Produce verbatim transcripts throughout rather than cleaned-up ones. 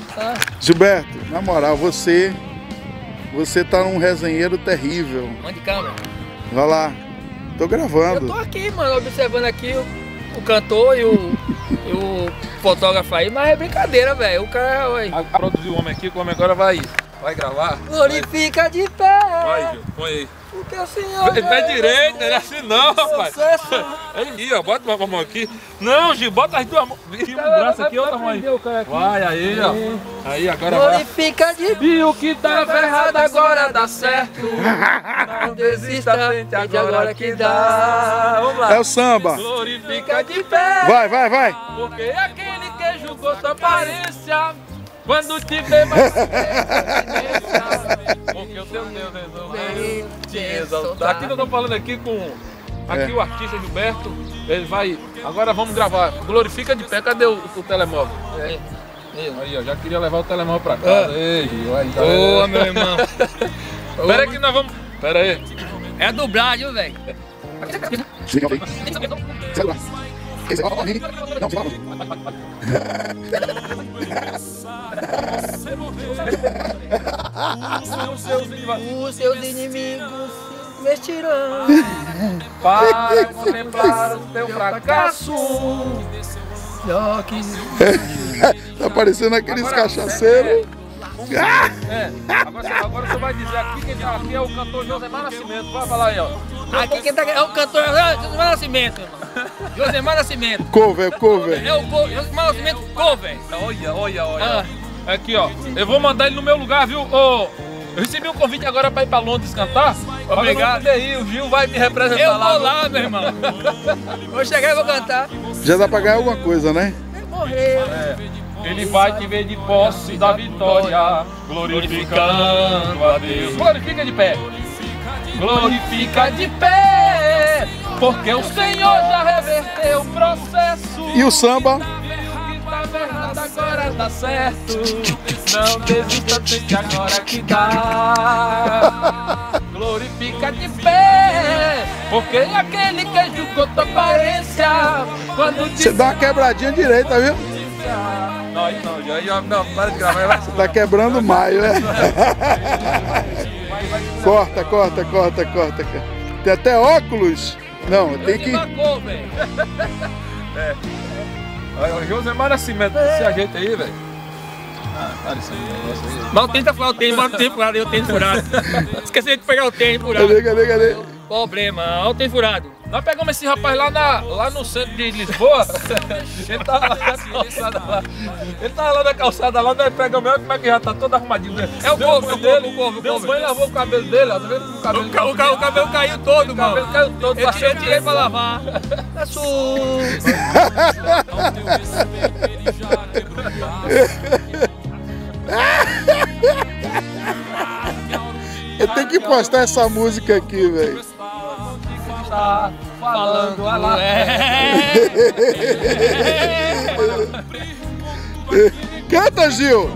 Ah. Gilberto, na moral, você... Você tá num resenheiro terrível. Onde câmera? Vai lá. Tô gravando. Eu tô aqui, mano, observando aqui o, o cantor e o, e o fotógrafo aí, mas é brincadeira, velho. O cara vai... Produziu o homem aqui, o homem agora vai, vai gravar. Glorifica de pé. Vai, Gil, põe aí. Porque o senhor... Pé direito, não é assim não, rapaz. Aí, ó, bota uma mão aqui. Não, Gil, bota as duas mãos. Um braço aqui, outra mão aí. Vai, aí, ó. Aí, agora vai. Glorifica de pé. E o que tava errado agora dá certo. Não desista, tente agora que dá. Vamos lá. É o samba. Glorifica de pé. Vai, vai, vai. Porque aquele que julgou sua aparência, quando te vê vai se porque o teu Deus resolveu te exaltar. Aqui eu tô falando aqui com aqui É. o artista Gilberto. Ele vai. Agora vamos gravar. Glorifica de pé. Cadê o, o telemóvel? É. Aí, ó, já queria levar o telemóvel pra casa. Ei, Gil, aí, tá Boa, vendo? meu irmão. Pera aí que nós vamos. Pera aí. É a dublagem, viu, velho? Os seus inimigos se vestirão Para contemplar o teu fracasso. só que... Tá parecendo aqueles cachaceiros. É, agora, você- agora você vai dizer aqui que aqui é o cantor Josemar Nascimento. Vai falar aí, ó. Aqui quem tá é o cantor Josemar Nascimento, irmão. Josemar Nascimento. Cover, cover. É o co- Josemar Nascimento cover. Olha, olha, olha. Ah. Aqui, ó. Eu vou mandar ele no meu lugar, viu? Ô, eu recebi um convite agora pra ir pra Londres cantar. Obrigado. Mas eu não vou poder ir, o Gil vai me representar Eu lá. vou lá, meu irmão. Vou chegar e vou cantar. Já dá pra ganhar alguma coisa, né? Morreu. Ele vai te ver de posse da vitória, glorificando a Deus. Glorifica de pé. Glorifica de pé, porque o Senhor já reverteu o processo. E o samba? Tá errado, agora dá certo. Não desista, tente agora que dá. Glorifica de pé, porque aquele que julgou tua aparência, quando te Você dá uma quebradinha direita, viu? Não, aí não, já, já, não, para de gravar, vai. Você tá quebrando o maio, né? Corta, corta, corta, corta. Tem até óculos. Não, tem que... Marcou, velho. Aí, o Josemar Nascimento, se ajeita aí, velho. Ah, dá licença, negócio aí. Mas o tênis tá furado, o tênis, bota o tênis furado aí, o tênis furado. Esqueci de pegar o tênis furado. Cadê, cadê, cadê? Problema, olha o tênis furado. Nós pegamos esse rapaz lá, na, lá no centro de Lisboa. Ele tava lá na calçada lá. Ele tava lá na calçada lá, nós pegamos ele, como é que já tá todo arrumadinho. Né? É o Deu corvo, banho é o dele, corvo, o corvo, o deu corvo. banho e lavou o cabelo dele, ó. Tá vendo o cabelo? O, ca- o, ca- o cabelo caiu todo, O mano. cabelo caiu todo. Eu, tá tirei- eu cheio de tirei pra pó. lavar. Tá sujo. Eu tenho que postar essa música aqui, velho. Tá falando, olha lá. É. Canta, Gil!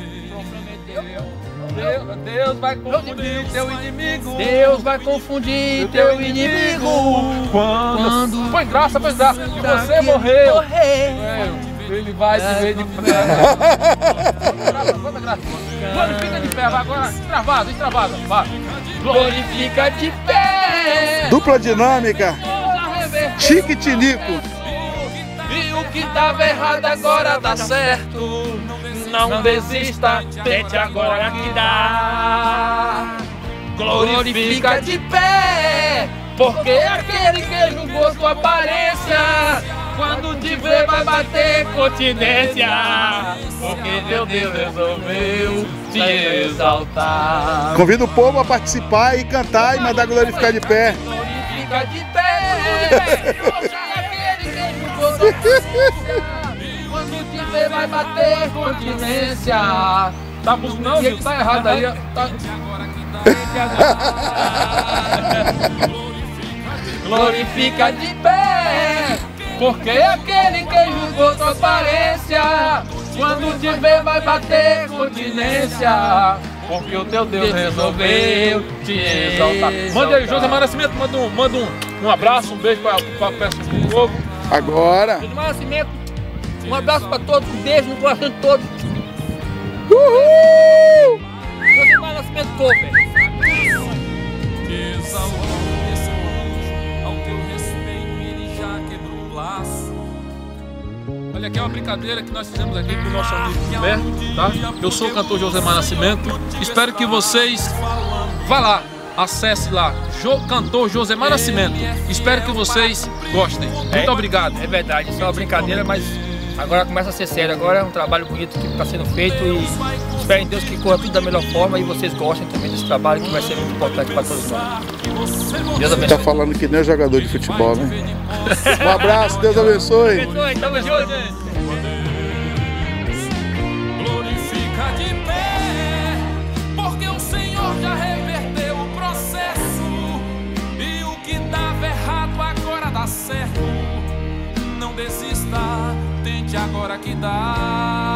Deus, Deus vai confundir teu inimigo. Deus vai confundir teu inimigo. Quando? Quando Foi graça, foi graça. E você morreu. É, ele vai te ver de pé. Graça, quanta graça. Glorifica de pé, vai agora. Estravado, estravado. Vai. Glorifica de pé. Dupla dinâmica. Chiquitinico. E o que tava errado agora dá certo. Não desista, tente agora que dá. Glorifica de pé, porque aquele que julgou sua aparência, quando te ver vai bater continência. Porque teu Deus resolveu te exaltar. Convido o povo a participar e cantar e mandar glorificar de pé. Glorifica de pé, porque aquele que julgou sua aparência, quando te ver vai bater continência. Tá não, Gil, tá errado aí. Tá... Glorifica de pé, porque aquele que julgou tua aparência, quando te ver vai bater continência. Porque o teu Deus resolveu te exaltar. Manda aí, Josemar Nascimento, manda um, manda um, um abraço, um beijo pra, pra peça do povo. Agora. Josemar Nascimento, um abraço pra todos, um beijo no coração de todos. Uhul! Josemar Nascimento cover. Ao teu respeito ele já quebrou o laço. Olha, aqui é uma brincadeira que nós fizemos aqui com o nosso amigo Humberto, tá? Eu sou o cantor Josemar Nascimento. Espero que vocês vá lá, acesse lá, jo, cantor Josemar Nascimento. Espero que vocês gostem. Muito É, obrigado. É verdade, isso é uma brincadeira, mas agora começa a ser sério. Agora é um trabalho bonito que está sendo feito e espero em Deus que corra tudo da melhor forma e vocês gostem também desse trabalho que vai ser muito importante para todos nós. Deus abençoe. Tá falando que nem o jogador de futebol, né? Um abraço, Deus abençoe. Abençoe, tamo junto. Glorifica de pé, porque o Senhor já reverteu o processo e o que dava errado agora dá certo. Não desista, tente agora que dá.